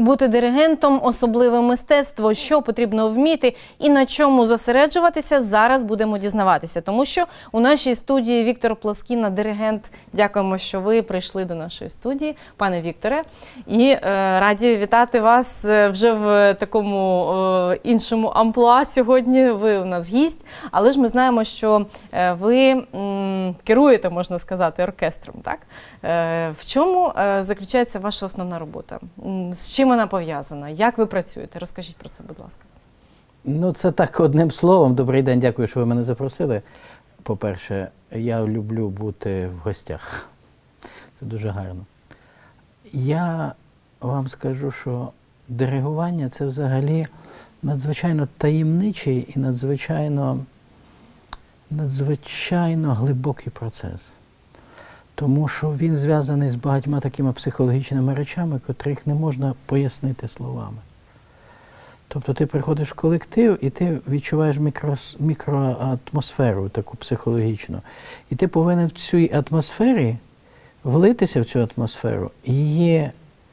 бути диригентом, особливе мистецтво, що потрібно вміти і на чому зосереджуватися, зараз будемо дізнаватися. Тому що у нашій студії Віктор Плоскіна, диригент. Дякуємо, що ви прийшли до нашої студії, пане Вікторе. І раді вітати вас вже в такому іншому амплуа сьогодні. Ви у нас гість, але ж ми знаємо, що ви керуєте, можна сказати, оркестром, так? В чому заключається ваша основна робота? З чим вона пов'язана? Як ви працюєте? Розкажіть про це, будь ласка. Ну, це так одним словом. Добрий день, дякую, що ви мене запросили. По-перше, я люблю бути в гостях. Це дуже гарно. Я вам скажу, що диригування – це взагалі надзвичайно таємничий і надзвичайно глибокий процес. Тому що він зв'язаний з багатьма такими психологічними речами, котрих не можна пояснити словами. Тобто ти приходиш в колектив і ти відчуваєш мікроатмосферу таку психологічну. І ти повинен в цій атмосфері влитися в цю атмосферу і її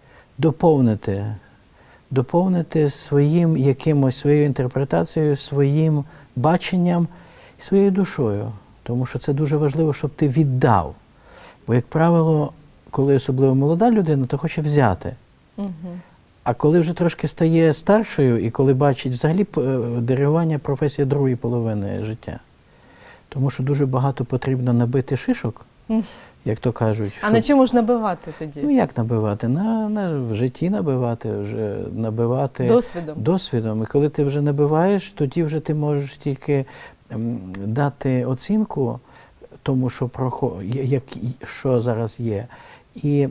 доповнити своєю інтерпретацією, своїм баченням, своєю душою. Тому що це дуже важливо, щоб ти віддав. Бо, як правило, коли особливо молода людина, то хоче взяти. А коли вже трошки стає старшою, і коли бачить взагалі диригування – професія другої половини життя. Тому що дуже багато потрібно набити шишок, як то кажуть. А на чому ж набивати тоді? Ну, як набивати? В житті набивати досвідом. І коли ти вже набиваєш, тоді вже ти можеш тільки дати оцінку тому, що зараз є. І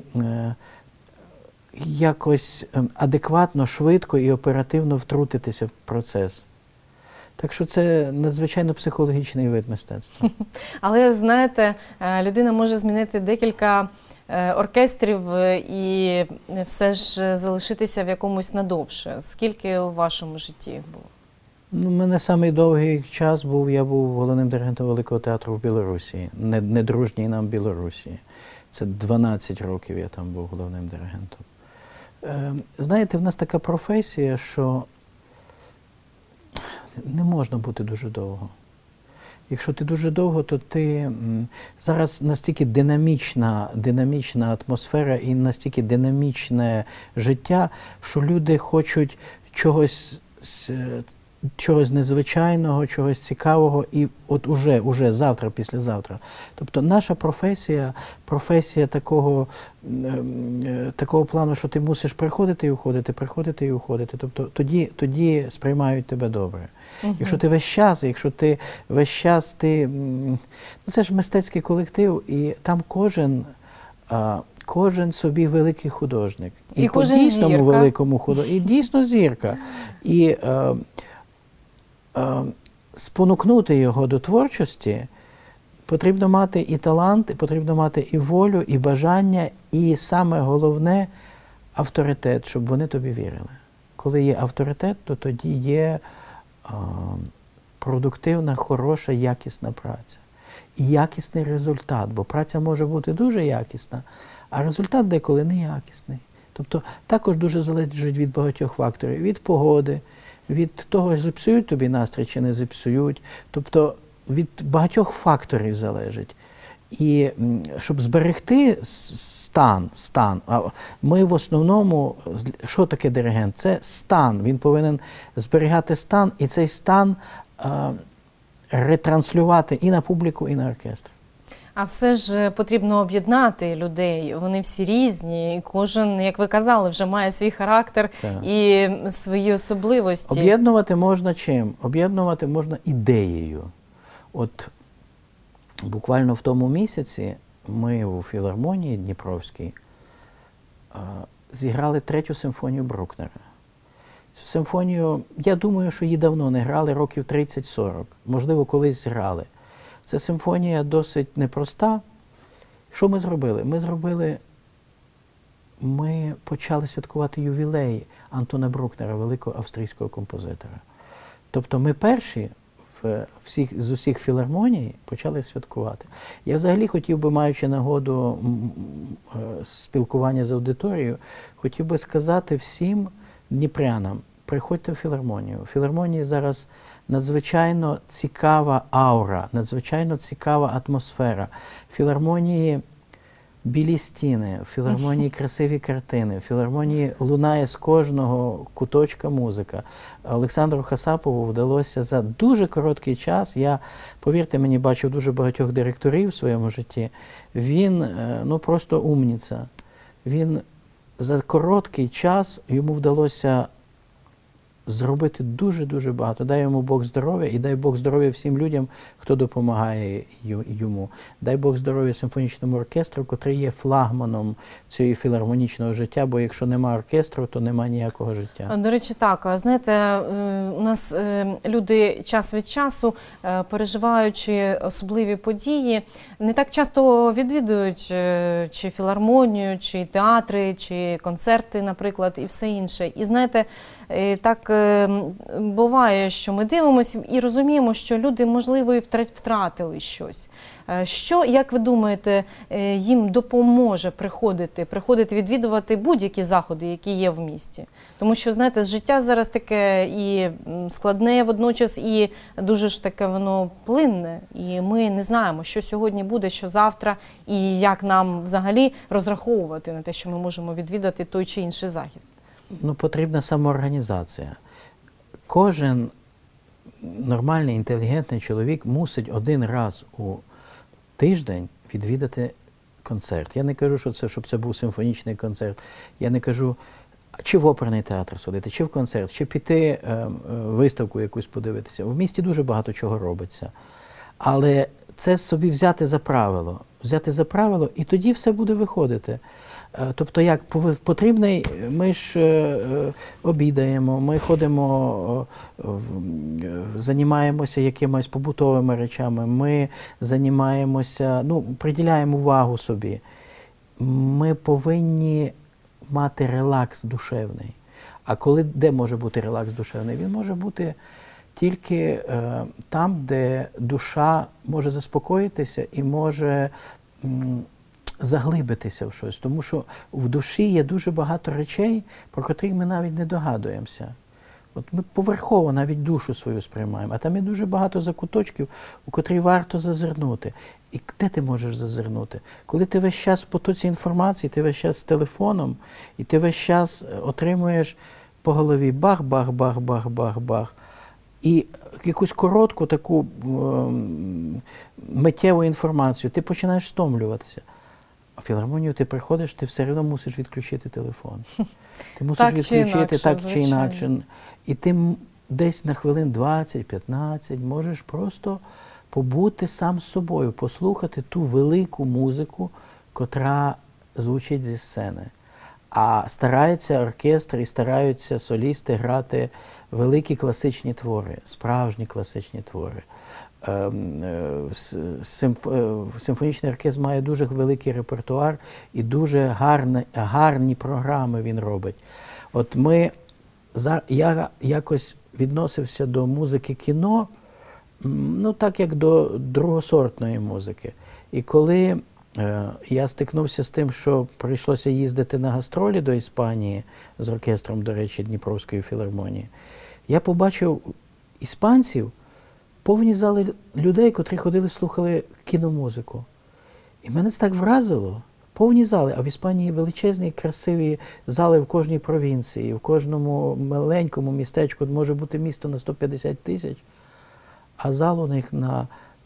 якось адекватно, швидко і оперативно втрутитися в процес. Так що це надзвичайно психологічний вид мистецтва. Але, знаєте, людина може змінити декілька оркестрів і все ж залишитися в якомусь надовше. Скільки у вашому житті їх було? Ну, у мене самий довгий час я був головним диригентом Великого театру в Білорусі, недружній нам Білорусі. Це 12 років я там був головним диригентом. Знаєте, в нас така професія, що не можна бути дуже довго. Якщо ти дуже довго, то ти... Зараз настільки динамічна атмосфера і настільки динамічне життя, що люди хочуть чогось незвичайного, чогось цікавого і от уже завтра, післязавтра. Тобто наша професія такого плану, що ти мусиш приходити і уходити. Тобто тоді сприймають тебе добре. Якщо ти весь час, ну це ж мистецький колектив, і там кожен собі великий художник. І кожен зірка. Великому художнику. І дійсно зірка. І спонукнути його до творчості потрібно мати і талант, потрібно мати і волю, і бажання, і саме головне – авторитет, щоб вони тобі вірили. Коли є авторитет, то тоді є продуктивна, хороша, якісна праця. І якісний результат, бо праця може бути дуже якісна, а результат деколи неякісний. Тобто також дуже залежить від багатьох факторів, від погоди, від того, зіпсують тобі настрій чи не зіпсують. Тобто від багатьох факторів залежить. І щоб зберегти стан, ми в основному, що таке диригент? Це стан. Він повинен зберігати стан, і цей стан ретранслювати і на публіку, і на оркестр. А все ж потрібно об'єднати людей, вони всі різні, і кожен, як ви казали, вже має свій характер і свої особливості. Об'єднувати можна чим? Об'єднувати можна ідеєю. От буквально в тому місяці ми у філармонії Дніпровській зіграли 3-ю симфонію Брукнера. Цю симфонію, я думаю, що її давно не грали, років 30-40, можливо, колись грали. Ця симфонія досить непроста. Що ми зробили? Ми почали святкувати ювілей Антона Брукнера, великого австрійського композитора. Тобто ми перші з усіх філармоній почали святкувати. Я взагалі хотів би, маючи нагоду спілкування з аудиторією, хотів би сказати всім дніпрянам, приходьте в філармонію. В філармонії зараз надзвичайно цікава аура, надзвичайно цікава атмосфера. В філармонії білі стіни, в філармонії красиві картини, в філармонії лунає з кожного куточка музика. Олександру Хасапову вдалося за дуже короткий час, я, повірте мені, бачив дуже багатьох директорів в своєму житті, він, ну, просто умніця. Він за короткий час, йому вдалося зробити дуже-дуже багато. Дай йому Бог здоров'я і дай Бог здоров'я всім людям, хто допомагає йому. Дай Бог здоров'я симфонічному оркестру, котрий є флагманом цього філармонічного життя, бо якщо нема оркестру, то нема ніякого життя. До речі, так. Знаєте, у нас люди час від часу, переживаючи особливі події, не так часто відвідують чи філармонію, чи театри, чи концерти, наприклад, і все інше. І знаєте, так буває, що ми дивимося і розуміємо, що люди, можливо, і втратили щось. Що, як ви думаєте, їм допоможе приходити відвідувати будь-які заходи, які є в місті? Тому що, знаєте, життя зараз таке і складне водночас, і дуже ж таке воно плинне. І ми не знаємо, що сьогодні буде, що завтра, і як нам взагалі розраховувати на те, що ми можемо відвідати той чи інший захід. Ну, потрібна самоорганізація. Кожен нормальний, інтелігентний чоловік мусить один раз у тиждень відвідати концерт. Я не кажу, щоб це був симфонічний концерт. Я не кажу, чи в оперний театр сходити, чи в концерт, чи піти виставку якусь подивитися. В місті дуже багато чого робиться. Але це собі взяти за правило, і тоді все буде виходити. Тобто, як потрібний, ми ж обідаємо, ми ходимо, займаємося якимись побутовими речами, ми займаємося, ну, приділяємо увагу собі. Ми повинні мати релакс душевний. А де може бути релакс душевний? Він може бути тільки там, де душа може заспокоїтися і може заглибитися в щось. Тому що в душі є дуже багато речей, про котрих ми навіть не догадуємося. От ми поверхово навіть душу свою сприймаємо, а там є дуже багато закуточків, у котрі варто зазирнути. І де ти можеш зазирнути? Коли ти весь час в потоці інформації, ти весь час з телефоном, і ти весь час отримуєш по голові бах-бах-бах-бах-бах-бах. І якусь коротку таку миттєву інформацію, ти починаєш стомлюватися. А в філармонію ти приходиш, ти все одно мусиш відключити телефон. Ти мусиш відключити так чи інакше. І ти десь на хвилин 20-15 можеш просто побути сам з собою, послухати ту велику музику, котра звучить зі сцени. А старається оркестр і стараються солісти грати великі класичні твори, справжні класичні твори. Симфонічний оркестр має дуже великий репертуар і дуже гарні програми він робить. От я якось відносився до музики кіно, ну так як до другосортної музики. І коли я стикнувся з тим, що прийшлося їздити на гастролі до Іспанії з оркестром, до речі, Дніпровської філармонії, я побачив іспанців, повні зали людей, котрі ходили, слухали кіномузику. І мене це так вразило. Повні зали, а в Іспанії величезні, красиві зали в кожній провінції, в кожному маленькому містечку, може бути місто на 150 тисяч, а зал у них на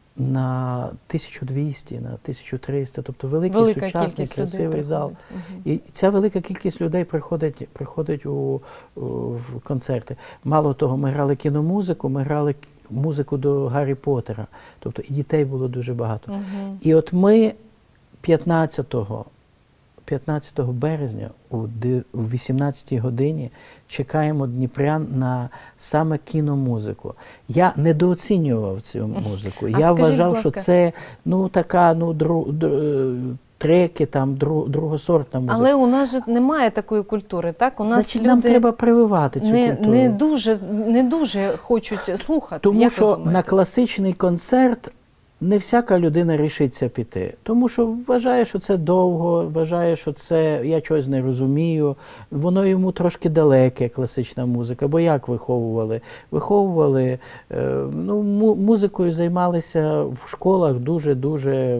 1200, на 1300, тобто великий, сучасний, красивий зал. І ця велика кількість людей приходить в концерти. Мало того, ми грали кіномузику, ми грали музику до Гаррі Поттера, тобто і дітей було дуже багато. І от ми 15 березня о 18 годині чекаємо дніпрян на саме кіномузику. Я недооцінював цю музику. Я вважав, що це така треки, там другосортна музика. Але у нас же немає такої культури, так? У нас Значить, люди нам треба прививати цю культуру. не дуже хочуть слухати. Тому Як ви що думаєте? на класичний концерт не всяка людина рішиться піти. Тому що вважає, що це довго, вважає, що це я чогось не розумію. Воно йому трошки далеке, класична музика. Бо як виховували? Виховували, музикою займалися в школах дуже-дуже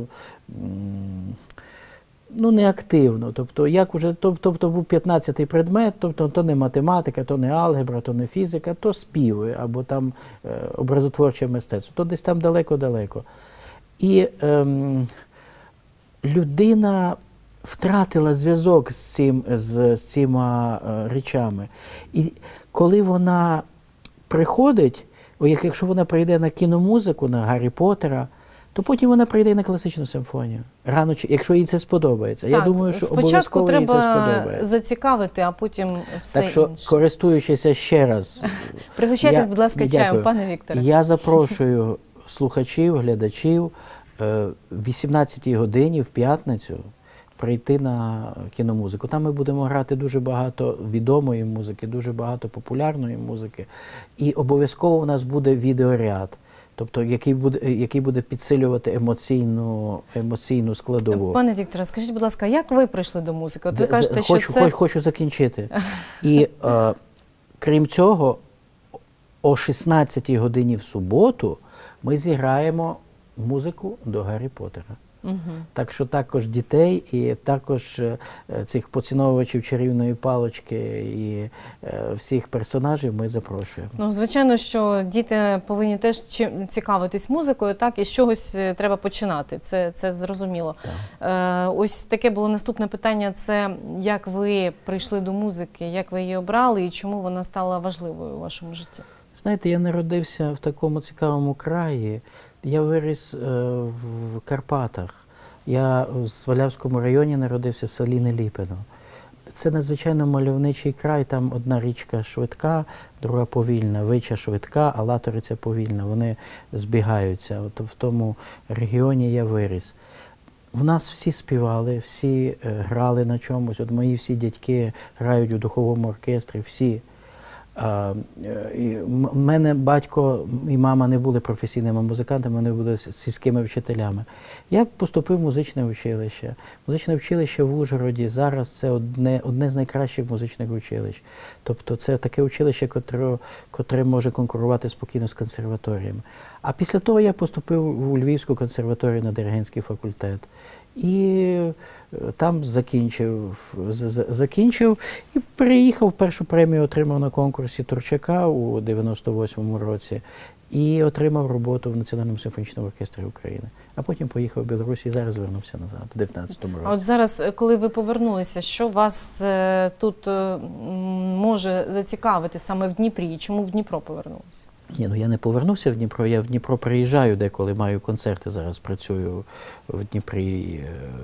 неактивно. Тобто був 15-й предмет, тобто то не математика, то не алгебра, то не фізика, то співи або там образотворче мистецтво, то десь там далеко-далеко. І людина втратила зв'язок з цими речами. І коли вона приходить, якщо вона прийде на кіномузику, на Гаррі Поттера, то потім вона прийде і на класичну симфонію. Рано чи якщо їй це сподобається. Так, я думаю, що спочатку обов'язково їй це треба сподобається. зацікавити, а потім все Так що, інше. користуючися ще раз, Пригощайтесь, будь ласка, чаєм, дякую. пане Вікторе. Я запрошую слухачів, глядачів в 18-й годині в п'ятницю прийти на кіномузику. Там ми будемо грати дуже багато відомої музики, дуже багато популярної музики. І обов'язково у нас буде відеоряд. Тобто, який буде підсилювати емоційну складову. Пане Вікторе, скажіть, будь ласка, як ви прийшли до музики? От ви кажете, що це... Хочу закінчити. І крім цього, о 16-й годині в суботу ми зіграємо музику до Гаррі Поттера. Угу. Так що також дітей і також цих поціновувачів чарівної палочки і всіх персонажів ми запрошуємо. Ну, звичайно, що діти повинні теж цікавитись музикою, так, і з чогось треба починати, це зрозуміло. Ось таке було наступне питання, це як ви прийшли до музики, як ви її обрали і чому вона стала важливою у вашому житті? Знаєте, я народився в такому цікавому краї. Я виріс в Карпатах. Я в Свалявському районі народився в селі Неліпино. Це надзвичайно мальовничий край, там одна річка швидка, друга повільна, Вича швидка, а Латориця повільна. Вони збігаються. От в тому регіоні я виріс. В нас всі співали, всі грали на чомусь. От мої всі дядьки грають у духовому оркестрі, всі. У мене батько і мама не були професійними музикантами, вони були сільськими вчителями. Я поступив в музичне училище. Музичне училище в Ужгороді зараз це одне з найкращих музичних училищ. Тобто це таке училище, котре може конкурувати спокійно з консерваторіями. А після того я поступив у Львівську консерваторію на диригентський факультет. І там закінчив і приїхав, першу премію отримав на конкурсі Турчака у 98-му році і отримав роботу в Національному симфонічному оркестрі України. А потім поїхав в Білорусь і зараз вернувся назад, у 19-му році. А от зараз, коли ви повернулися, що вас тут може зацікавити саме в Дніпрі і чому в Дніпро повернулися? Ні, я не повернувся в Дніпро, я в Дніпро приїжджаю деколи, маю концерти, зараз працюю в Дніпрі.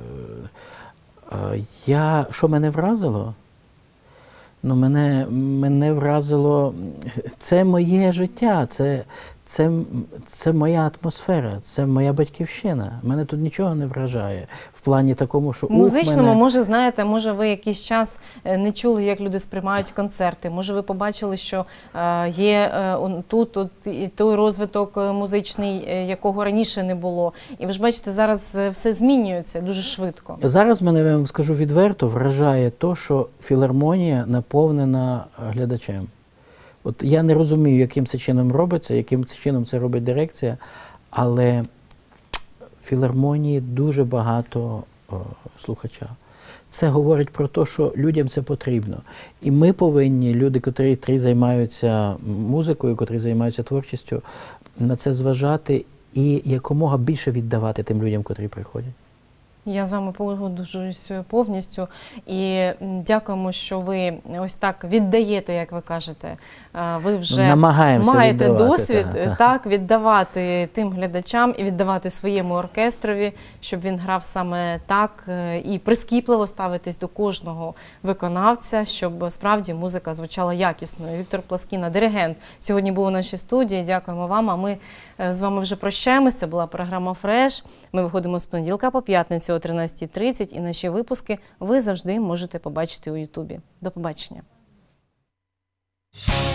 Що мене вразило? Ну, мене вразило, це моє життя, це моя атмосфера, це моя батьківщина. Мене тут нічого не вражає. В плані такому, що музичному, може, знаєте, може ви якийсь час не чули, як люди сприймають концерти, може ви побачили, що є тут і той розвиток музичний, якого раніше не було. І ви ж бачите, зараз все змінюється дуже швидко. Зараз мене, я вам скажу відверто, вражає те, що філармонія наповнена глядачем. От я не розумію, яким це чином робиться, яким чином це робить дирекція, але в філармонії дуже багато слухача. Це говорить про те, що людям це потрібно. І ми повинні, люди, котрі займаються музикою, котрі займаються творчістю, на це зважати і якомога більше віддавати тим людям, котрі приходять. Я з вами погоджуюсь повністю і дякуємо, що ви ось так віддаєте, як ви кажете. Ви вже маєте досвід так, віддавати тим глядачам і віддавати своєму оркестрові, щоб він грав саме так і прискіпливо ставитись до кожного виконавця, щоб справді музика звучала якісною. Віктор Плоскіна, диригент, сьогодні був у нашій студії. Дякуємо вам, а ми з вами вже прощаємось. Це була програма «Фреш». Ми виходимо з понеділка по п'ятницю п'ятницю о 13:30 і наші випуски ви завжди можете побачити у Ютубі. До побачення.